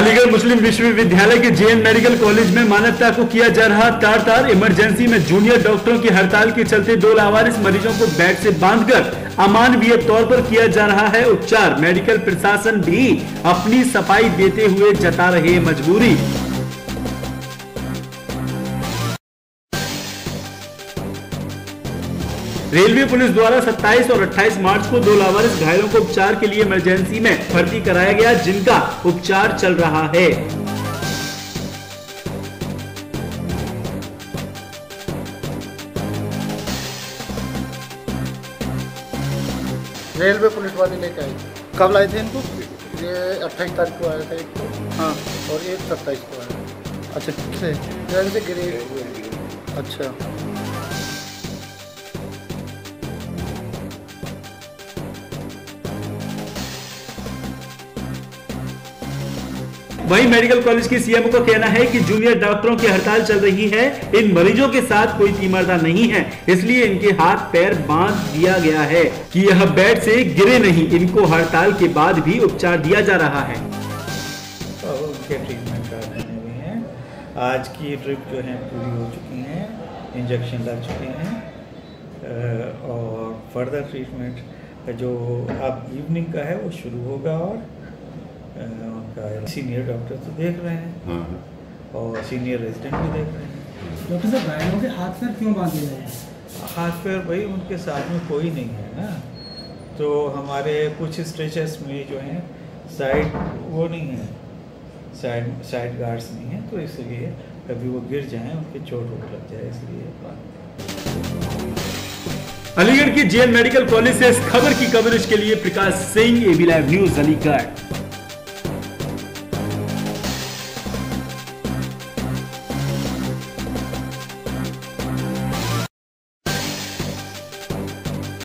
अलीगढ़ मुस्लिम विश्वविद्यालय के JN medical college में मानवता को किया जा रहा तार-तार। इमरजेंसी में जूनियर डॉक्टरों की हड़ताल के चलते 2 लावारिस मरीजों को बेड से बांधकर अमानवीय तौर पर किया जा रहा है उपचार। मेडिकल प्रशासन भी अपनी सफाई देते हुए जता रहे मजबूरी। रेलवे पुलिस द्वारा 27 और 28 मार्च को 2 लावारिस घायलों को उपचार के लिए इमरजेंसी में भर्ती कराया गया, जिनका उपचार चल रहा है। रेलवे पुलिस वाले लेके आए। कब लाए थे इनको? ये 28 तारीख को आया था एक तो, हाँ, और एक 27 को आया। अच्छा, किससे? ट्रेन से गिरे हुए। अच्छा, वहीं मेडिकल कॉलेज के सीएमओ का कहना है कि जूनियर डॉक्टरों की हड़ताल चल रही है। इन मरीजों के साथ कोई तीमरता नहीं है, इसलिए इनके हाथ पैर बांध दिया गया है कि यह बेड से गिरे नहीं। इनको हड़ताल के बाद भी उपचार दिया जा रहा है। तो उनके ट्रीटमेंट कराने भी हैं। आज की ट्रिप जो है पूरी हो चुकी हैं, इंजेक्शन लग चुके हैं और फर्दर ट्रीटमेंट जो अब इवनिंग का है वो शुरू होगा। और उनका सीनियर डॉक्टर तो देख रहे हैं और सीनियर रेजिडेंट भी देख रहे हैं। डॉक्टर साहब, घायलों के हाथ पैर क्यों बांधे गए हैं? हाथ पैर भाई उनके साथ में कोई नहीं है ना, तो हमारे कुछ स्ट्रेचर्स में जो हैं साइड वो नहीं है, साइड गार्ड्स नहीं है, तो इसलिए कभी वो गिर जाएं, उनके चोट लग जाए, इसलिए। अलीगढ़ की जेएन मेडिकल कॉलेज से इस खबर की कवरेज के लिए Prakash Singh, AB live news, Aligarh.